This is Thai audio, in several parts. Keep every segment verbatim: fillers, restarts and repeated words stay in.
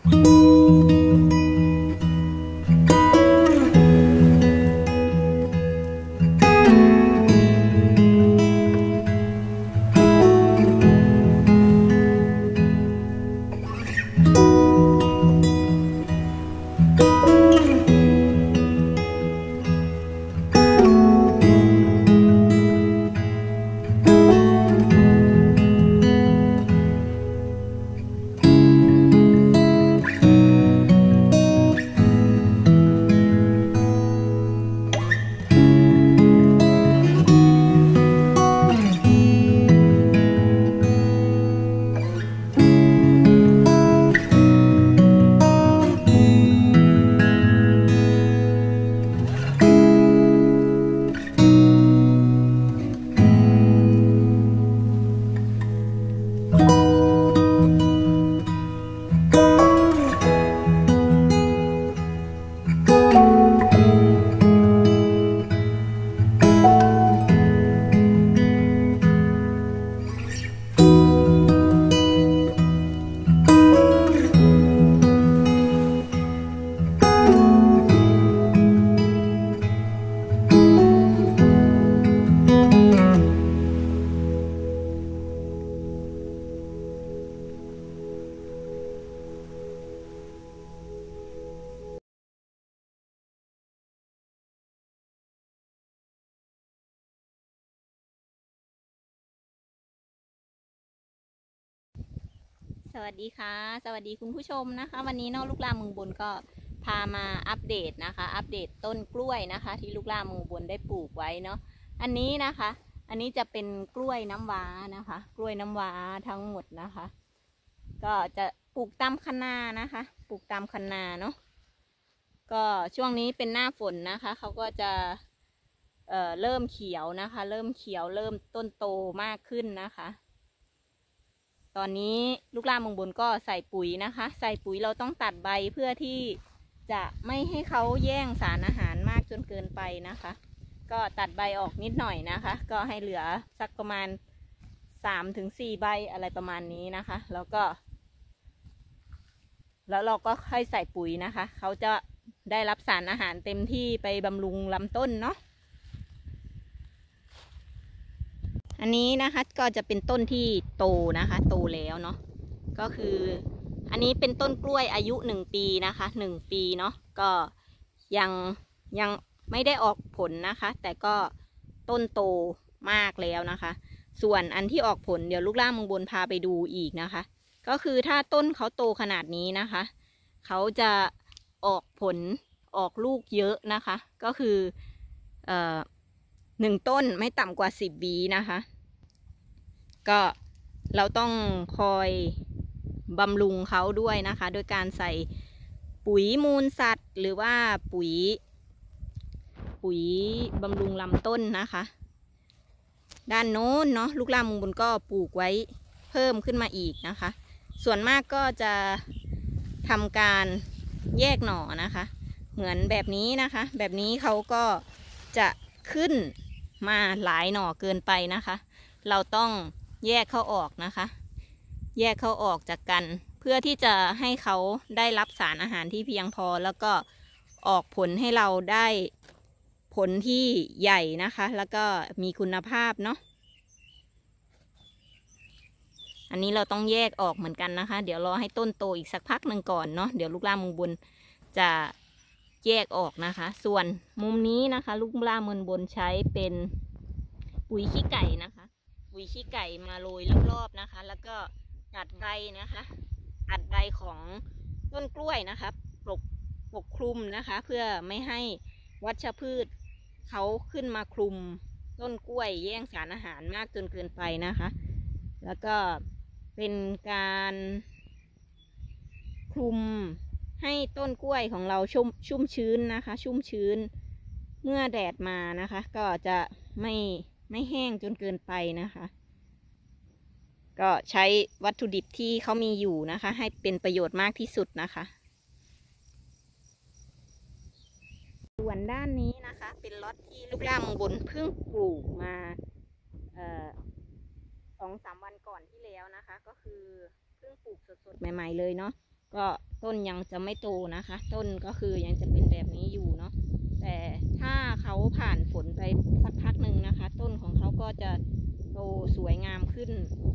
สวัสดีค่ะสวัสดีคุณผู้ชมนะคะวันนี้นอกลูกลามือบนก็พามาอัปเดตนะคะอัปเดตต้นกล้วยนะคะที่ลูกลามือบนได้ปลูกไว้เนาะอันนี้นะคะอันนี้จะเป็นกล้วยน้ำว้านะคะกล้วยน้ำว้าทั้งหมดนะคะก็จะปลูกตามคันนานะคะปลูกตามคันนาเนาะก็ช่วงนี้เป็นหน้าฝนนะคะเขาก็จะเอ่อเริ่มเขียวนะคะเริ่มเขียวเริ่มต้นโตมากขึ้นนะคะตอนนี้ลูกลาเมืองบนก็ใส่ปุ๋ยนะคะใส่ปุ๋ยเราต้องตัดใบเพื่อที่จะไม่ให้เขาแย่งสารอาหารมากจนเกินไปนะคะก็ตัดใบออกนิดหน่อยนะคะก็ให้เหลือสักประมาณสามถึงสี่ใบอะไรประมาณนี้นะคะแล้วก็แล้วเราก็ค่อยใส่ปุ๋ยนะคะเขาจะได้รับสารอาหารเต็มที่ไปบำรุงลำต้นเนาะอันนี้นะคะก็จะเป็นต้นที่โตนะคะโตแล้วเนาะก็คืออันนี้เป็นต้นกล้วยอายุหนึ่งปีนะคะหนึ่งปีเนาะก็ยังยังไม่ได้ออกผลนะคะแต่ก็ต้นโตมากแล้วนะคะส่วนอันที่ออกผลเดี๋ยวลูกล่างมองบนพาไปดูอีกนะคะก็คือถ้าต้นเขาโตขนาดนี้นะคะเขาจะออกผลออกลูกเยอะนะคะก็คือเอ่อหนึ่งต้นไม่ต่ำกว่าสิบหวีนะคะก็เราต้องคอยบำรุงเขาด้วยนะคะโดยการใส่ปุ๋ยมูลสัตว์หรือว่าปุ๋ยปุ๋ยบำรุงลำต้นนะคะด้านโน้นเนาะลูกลำมุงบนก็ปลูกไว้เพิ่มขึ้นมาอีกนะคะส่วนมากก็จะทำการแยกหน่อนะคะเหมือนแบบนี้นะคะแบบนี้เขาก็จะขึ้นมาหลายหน่อเกินไปนะคะเราต้องแยกเขาออกนะคะแยกเขาออกจากกันเพื่อที่จะให้เขาได้รับสารอาหารที่เพียงพอแล้วก็ออกผลให้เราได้ผลที่ใหญ่นะคะแล้วก็มีคุณภาพเนาะอันนี้เราต้องแยกออกเหมือนกันนะคะเดี๋ยวรอให้ต้นโตอีกสักพักหนึ่งก่อนเนาะเดี๋ยวลูกล่ามุมบนจะแยกออกนะคะส่วนมุมนี้นะคะลูกล่ามุมบนใช้เป็นปุ๋ยขี้ไก่นะคะปุ๋ยขี้ไก่มาโรยรอบๆนะคะแล้วก็ตัดใบนะคะตัดใบของต้นกล้วยนะคะปกปกคลุมนะคะเพื่อไม่ให้วัชพืชเขาขึ้นมาคลุมต้นกล้วยแย่งสารอาหารมากจนเกินไปนะคะแล้วก็เป็นการคลุมให้ต้นกล้วยของเราชุ่มชุ่มชื้นนะคะชุ่มชื้นเมื่อแดดมานะคะก็จะไม่ไม่แห้งจนเกินไปนะคะก็ใช้วัตถุดิบที่เขามีอยู่นะคะให้เป็นประโยชน์มากที่สุดนะคะส่วนด้านนี้นะคะเป็นล็อตที่ลูกล่างบนเพิ่งปลูกมาเอ่อสองสามวันก่อนที่แล้วนะคะก็คือเพิ่งปลูกสดๆใหม่ๆเลยเนาะก็ต้นยังจะไม่โตนะคะ ต้นก็คือยังจะเป็นแบบนี้อยู่เนาะแต่ถ้าเขาผ่านฝนไปสักพักหนึ่งนะคะ ต้นของเขาก็จะโตสวยงามขึ้น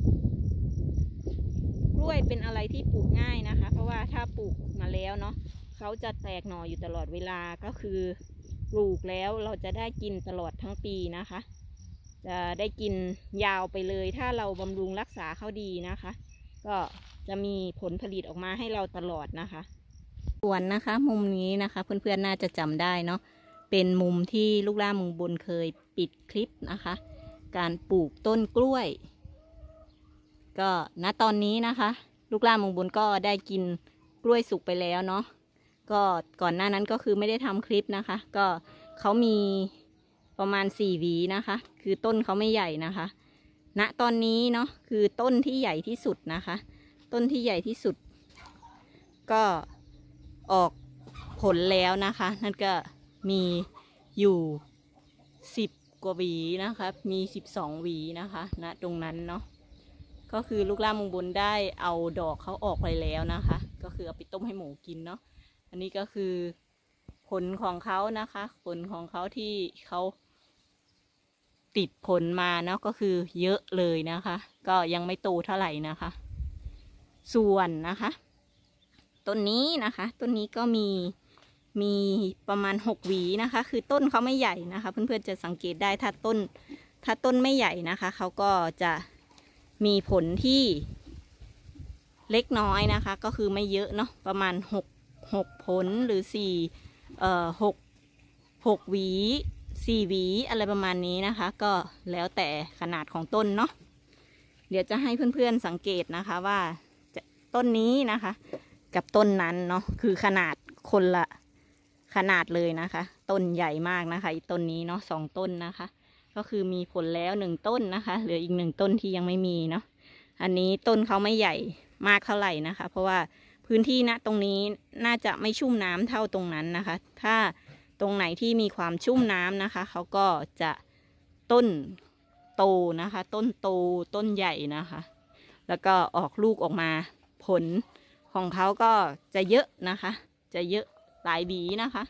กล้วยเป็นอะไรที่ปลูกง่ายนะคะ เพราะว่าถ้าปลูกมาแล้วเนาะเขาจะแตกหน่ออยู่ตลอดเวลาก็คือปลูกแล้วเราจะได้กินตลอดทั้งปีนะคะ จะได้กินยาวไปเลยถ้าเราบำรุงรักษาเขาดีนะคะ ก็จะมีผลผลิตออกมาให้เราตลอดนะคะส่วนนะคะมุมนี้นะคะเพื่อนๆน่าจะจำได้เนาะเป็นมุมที่ลูกล่ามุงบนเคยปิดคลิปนะคะ การปลูกต้นกล้วยก็ณตอนนี้นะคะ ลูกล่ามุงบนก็ได้กินกล้วยสุกไปแล้วเนาะก็ก่อนหน้านั้นก็คือไม่ได้ทำคลิปนะคะ ก็เขามีประมาณสี่หวีนะคะคือต้นเขาไม่ใหญ่นะคะณตอนนี้เนาะคือต้นที่ใหญ่ที่สุดนะคะต้นที่ใหญ่ที่สุดก็ออกผลแล้วนะคะนั่นก็มีอยู่สิบกว่าหวีนะคะมีสิบสองหวีนะคะณตรงนั้นเนาะก็คือลูกล่ามุงบนได้เอาดอกเขาออกไปแล้วนะคะก็คือเอาไปต้มให้หมูกินเนาะอันนี้ก็คือผลของเขานะคะผลของเขาที่เขาติดผลมาเนาะก็คือเยอะเลยนะคะก็ยังไม่โตเท่าไหร่นะคะส่วนนะคะต้นนี้นะคะต้นนี้ก็มีมีประมาณหกหวีนะคะคือต้นเขาไม่ใหญ่นะคะเพื่อนๆจะสังเกตได้ถ้าต้นถ้าต้นไม่ใหญ่นะคะเขาก็จะมีผลที่เล็กน้อยนะคะก็คือไม่เยอะเนาะประมาณหกหกผลหรือสี่เอ่อหกหกหวีสี่หวีอะไรประมาณนี้นะคะก็แล้วแต่ขนาดของต้นเนาะเดี๋ยวจะให้เพื่อนๆสังเกตนะคะว่าต้นนี้นะคะกับต้นนั้นเนาะคือขนาดคนละขนาดเลยนะคะต้นใหญ่มากนะคะอีต้นนี้เนาะสองต้นนะคะก็คือมีผลแล้วหนึ่งต้นนะคะเหลืออีกหนึ่งต้นที่ยังไม่มีเนาะอันนี้ต้นเขาไม่ใหญ่มากเท่าไหร่นะคะเพราะว่าพื้นที่ณตรงนี้น่าจะไม่ชุ่มน้ำเท่าตรงนั้นนะคะถ้าตรงไหนที่มีความชุ่มน้ำนะคะเขาก็จะต้นโตนะคะต้นโตต้นใหญ่นะคะแล้วก็ออกลูกออกมาผลของเขาก็จะเยอะนะคะจะเยอะหลายหวีนะคะ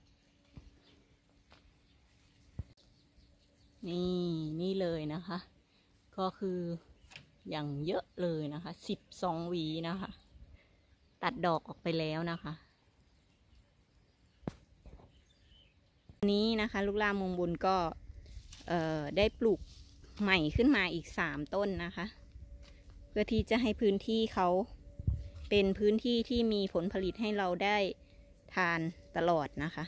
นี่นี่เลยนะคะก็คืออย่างเยอะเลยนะคะสิบสองหวีนะคะตัดดอกออกไปแล้วนะคะนี้นะคะลูกล่ามุงบุญก็เอ่อได้ปลูกใหม่ขึ้นมาอีกสามต้นนะคะเพื่อที่จะให้พื้นที่เขาเป็นพื้นที่ที่มีผลผลิตให้เราได้ทานตลอดนะคะ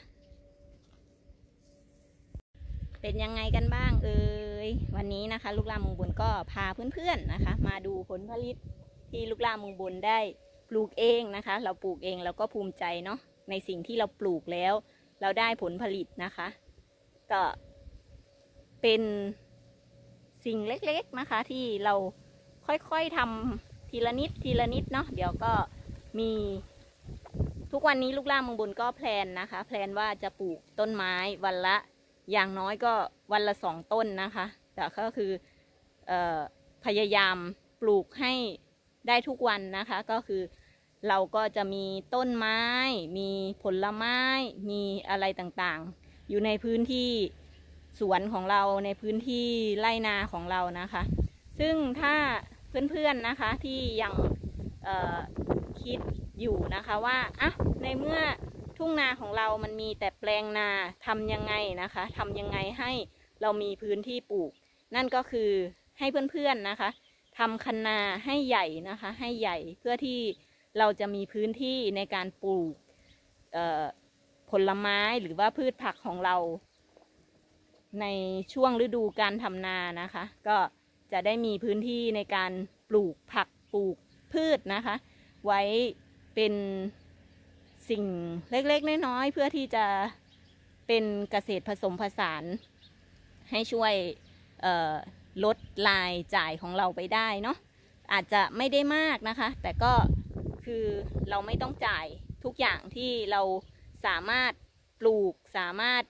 เป็นยังไงกันบ้างเอ่ยวันนี้นะคะลูกล่ามุงบุญก็พาเพื่อนๆนะคะมาดูผลผลิตที่ลูกล่ามุงบุญได้ปลูกเองนะคะเราปลูกเองเราก็ภูมิใจเนาะในสิ่งที่เราปลูกแล้วเราได้ผลผลิตนะคะก็เป็นสิ่งเล็กๆนะคะที่เราค่อยๆทำทีละนิดทีละนิดเนาะเดี๋ยวก็มีทุกวันนี้ลูกล่ามุงบุญก็แพลนนะคะแพลนว่าจะปลูกต้นไม้วันละอย่างน้อยก็วันละสองต้นนะคะแต่ก็คือเอ่อพยายามปลูกให้ได้ทุกวันนะคะก็คือเราก็จะมีต้นไม้มีผลไม้มีอะไรต่างๆอยู่ในพื้นที่สวนของเราในพื้นที่ไร่นาของเรานะคะซึ่งถ้าเพื่อนๆนะคะที่ยังคิดอยู่นะคะว่าอ่ะในเมื่อทุ่งนาของเรามันมีแต่แปลงนาทำยังไงนะคะทำยังไงให้เรามีพื้นที่ปลูกนั่นก็คือให้เพื่อนๆนะคะทำคันนาให้ใหญ่นะคะให้ใหญ่เพื่อที่เราจะมีพื้นที่ในการปลูกผลไม้หรือว่าพืชผักของเราในช่วงฤดูการทำนานะคะก็จะได้มีพื้นที่ในการปลูกผักปลูกพืชนะคะไว้เป็นสิ่งเล็กๆน้อยๆเพื่อที่จะเป็นเกษตรผสมผสานให้ช่วยลดรายจ่ายของเราไปได้เนาะอาจจะไม่ได้มากนะคะแต่ก็คือเราไม่ต้องจ่ายทุกอย่างที่เราสามารถปลูกสามารถ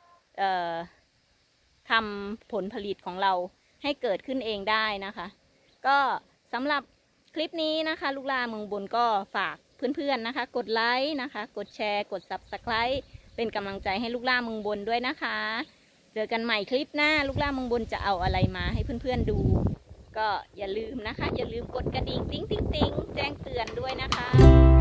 ทำผลผลิตของเราให้เกิดขึ้นเองได้นะคะก็สำหรับคลิปนี้นะคะลูกล่าเมืองบนก็ฝากเพื่อนๆนะคะ กดไลค์นะคะ กดแชร์กด ซับสไครบ์ เป็นกำลังใจให้ลูกล่าเมืองบนด้วยนะคะเจอกันใหม่คลิปหน้าลูกล่าเมืองบนจะเอาอะไรมาให้เพื่อนๆดูก็อย่าลืมนะคะอย่าลืมกดกระดิ่งติ๊งติ๊งติ๊งแจ้งเตือนด้วยนะคะ